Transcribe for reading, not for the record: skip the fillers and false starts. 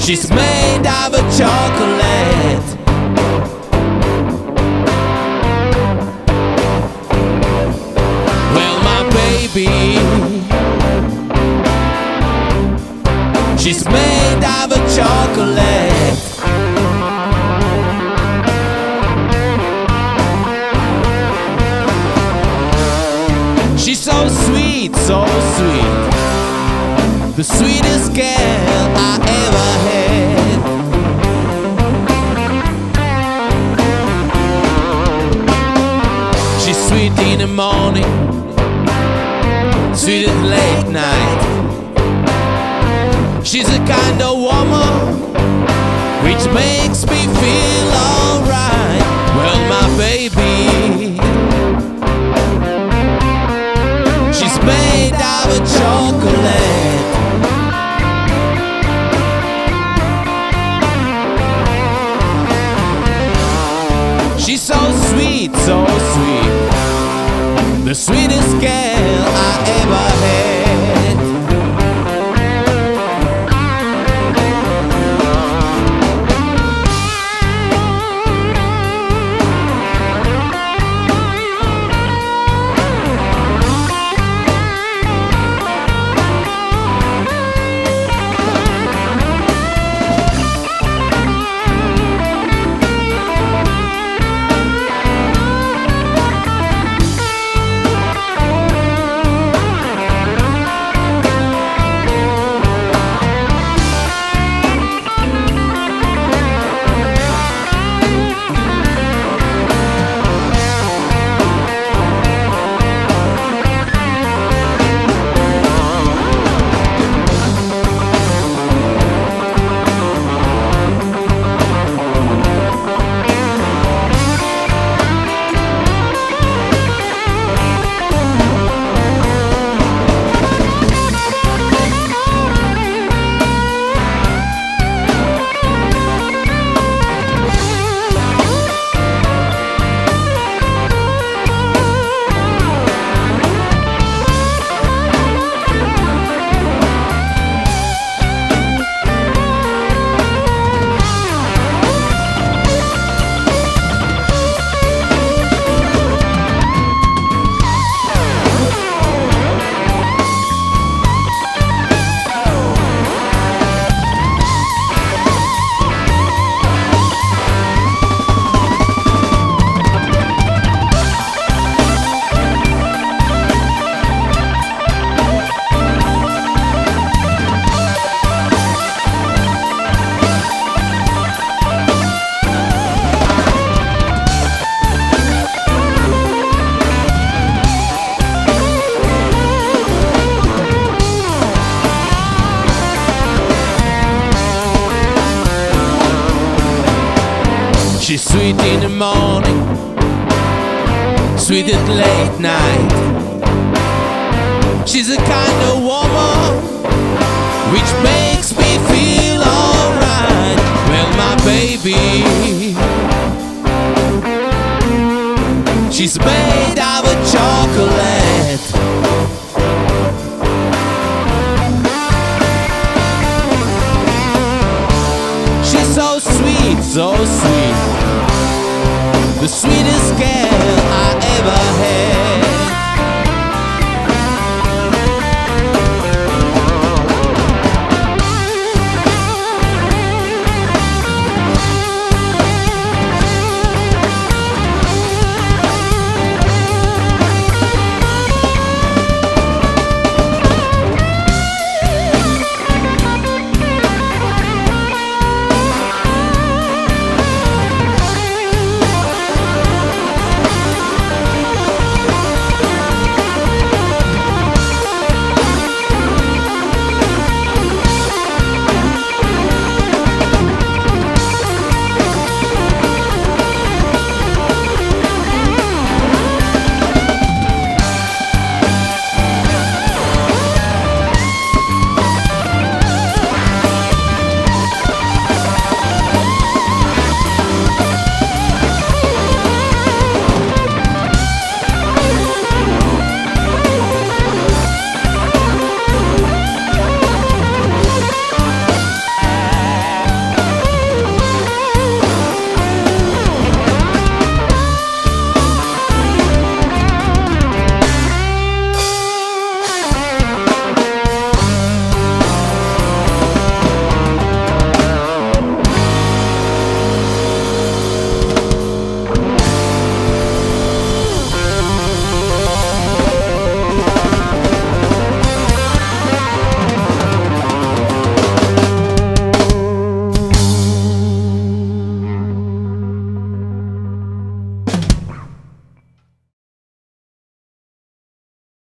She's made of a chocolate. Well, my baby, she's made of a chocolate. She's so sweet, so sweet, the sweetest girl I ever had. She's sweet in the morning, sweet at late night. She's a kind of woman which makes me feel alright. Well, my baby, she's made of a chocolate. She's so sweet, so sweet, the sweetest girl I ever had. She's sweet in the morning, sweet at late night. She's a kind of woman which makes me feel alright. Well, my baby, she's made of a chocolate. She's so sweet, so sweet, the sweetest girl I ever had.